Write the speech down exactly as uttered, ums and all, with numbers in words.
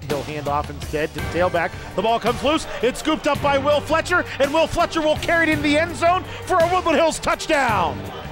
He'll hand off instead to the tailback. The ball comes loose. It's scooped up by Will Fletcher, and Will Fletcher will carry it into the end zone for a Woodland Hills touchdown.